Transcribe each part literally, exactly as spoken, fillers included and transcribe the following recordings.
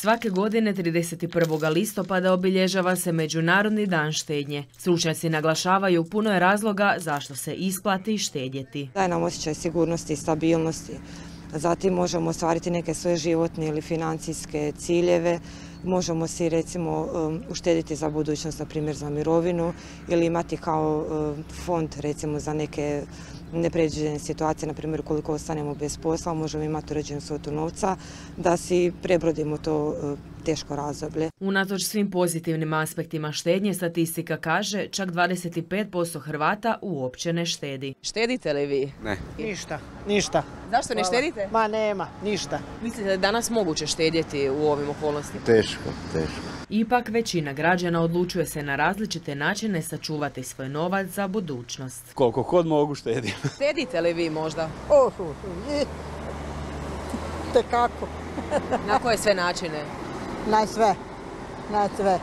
Svake godine trideset prvog listopada obilježava se Međunarodni dan štednje. Stručnjaci naglašavaju puno je razloga zašto se isplati štedjeti. Daje nam osjećaj sigurnosti i stabilnosti. Zatim možemo ostvariti neke svoje životne ili financijske ciljeve. Možemo si recimo uštediti za budućnost, na primjer za mirovinu, ili imati kao fond recimo za neke nepredviđene situacije, na primjer koliko ostanemo bez posla, možemo imati uređenu svotu novca da si prebrodimo to teško razdoblje. Unatoč svim pozitivnim aspektima štednje, statistika kaže čak dvadeset pet posto Hrvata uopće ne štedi. Štedite li vi? Ne. Ništa, ništa. Zašto ne štedite? Ma nema, ništa. Mislite da je danas moguće štedjeti u ovim okolnostima? Teško, teško. Ipak većina građana odlučuje se na različite načine sačuvati svoj novac za budućnost. Koliko god mogu štedim. Štedite li vi možda? Oh, i tekako. Na koje sve načine? Na sve, na sve.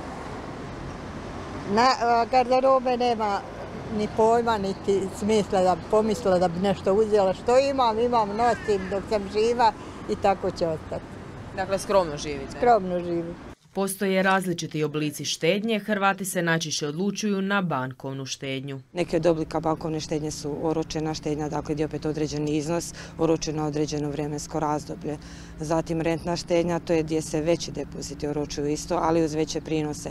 Na garderobe nema ni pojma, niti smisla da bi pomislila da bi nešto uzela. Što imam, imam, nosim dok sam živa i tako će ostati. Dakle, skromno živite? Skromno živim. Postoje različiti oblici štednje, Hrvati se najčešće odlučuju na bankovnu štednju. Neki od oblika bankovne štednje su oročena štednja, dakle gdje opet određeni iznos oročen na određeno vremensko razdoblje. Zatim rentna štednja, to je gdje se veći depoziti oročuju isto, ali uz veće prinose.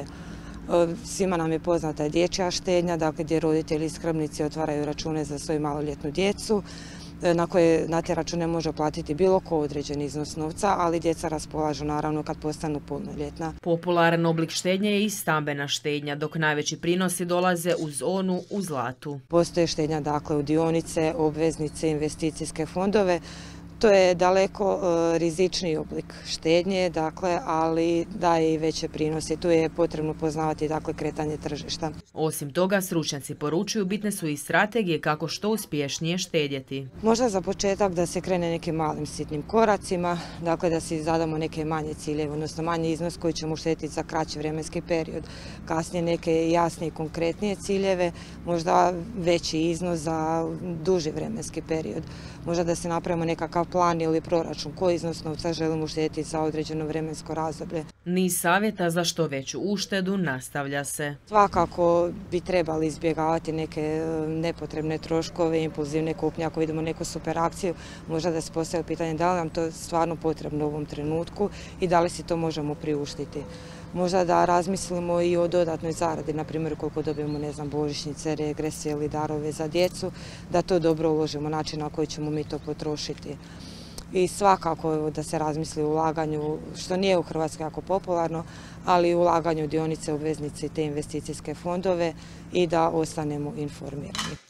Svima nam je poznata dječja štednja, dakle gdje roditelji i skrbnici otvaraju račune za svoju maloljetnu djecu, na koje na te račune može platiti bilo ko određeni iznos novca, ali djeca raspolažu naravno kad postanu punoljetna. Popularan oblik štednje je i stambena štednja, dok najveći prinosi dolaze uz onu u zlatu. Postoje štednja dakle u dionice, obveznice, investicijske fondove. To je daleko e, rizičniji oblik štednje, dakle, ali daje i veće prinose. Tu je potrebno poznavati dakle, kretanje tržišta. Osim toga, stručnjaci poručuju bitne su i strategije kako što uspješnije štedjeti. Možda za početak da se krene nekim malim sitnim koracima, dakle da si zadamo neke manje ciljeve, odnosno manji iznos koji ćemo uštediti za kraći vremenski period. Kasnije neke jasnije i konkretnije ciljeve, možda veći iznos za duži vremenski period. Možda da se napravimo nekakav plan ili proračun koji iznos novca želimo uštedjeti za određeno vremensko razdoblje. Niz savjeta za što veću uštedu nastavlja se. Svakako bi trebali izbjegavati neke nepotrebne troškove, impulzivne kupnje, ako vidimo neku super akciju, možda da se postavlja pitanje da li nam to stvarno potrebno u ovom trenutku i da li si to možemo priuštiti. Možda da razmislimo i o dodatnoj zaradi, na primjer koliko dobijemo, ne znam, božićnice, regrese ili darove za djecu, da to dobro uložimo, način na koji ćemo mi to potrošiti. I svakako da se razmisli o ulaganju, što nije u Hrvatskoj jako popularno, ali ulaganju u dionice, obveznice i te investicijske fondove i da ostanemo informirani.